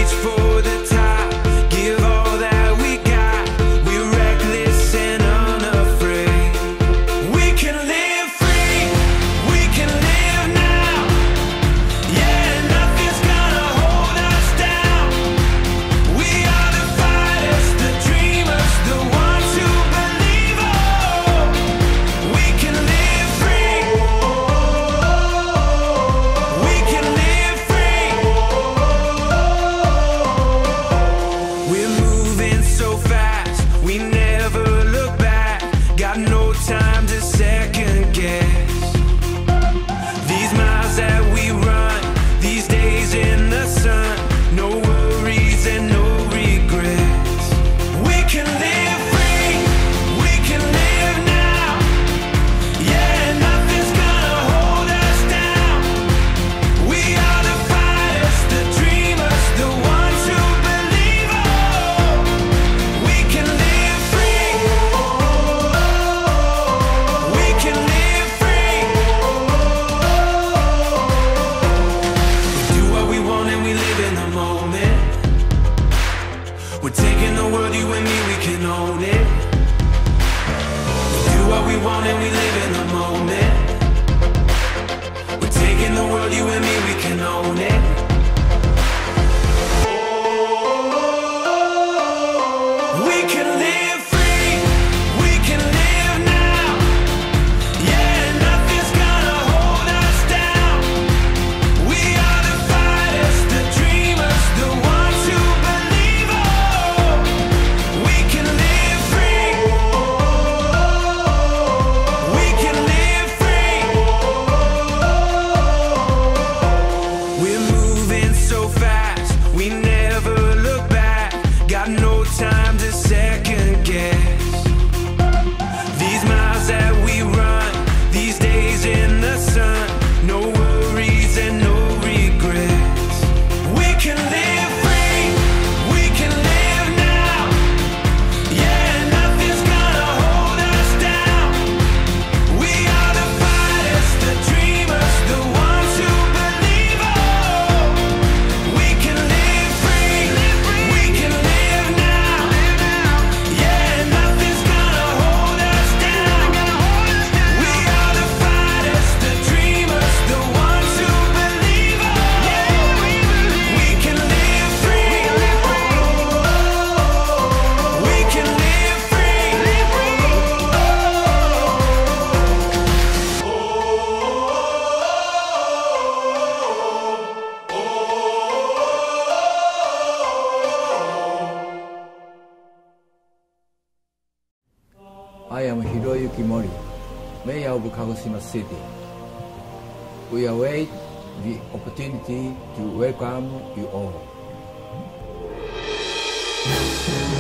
reach for the top, give all that we got. We're reckless and unafraid. We can live free, we can live now. Yeah, nothing's gonna hold us down. We are the fighters, the dreamers, the ones who believe. Oh, we can live free, we can live free. We're moving so fast, we never look back. Got no time to second guess. These miles that we run, these days in the sun, no worries and no regrets. We can live free, we can live now. Yeah, nothing's gonna hold us down. We are the fighters, the dreamers, the ones who believe. Oh, we can live free, we can live free. We do what we want and we live in the moment. We're taking the world, you and me, we can own it. We do what we want and we live in the moment. We're taking the world, you and me, we can own it. We can live free, we can live now. Yeah, nothing's gonna hold us down. We are the fighters, the dreamers, the ones who believe. Oh, we can live free, we can live free. We're moving so fast, we never look back. Got no time to second guess. These miles that we run, these days in the sun, no worries and no regrets. We can live free, we can live now. Yeah, nothing's gonna hold us down. We are the fighters, the dreamers, the ones who believe. Oh, we can live free, we can live now. Yeah, nothing's gonna hold us down. We are the fighters, the dreamers, the ones who believe. Oh, we can live free, we can live free. I am Hiroyuki Mori, Mayor of Kagoshima City. We await the opportunity to welcome you all.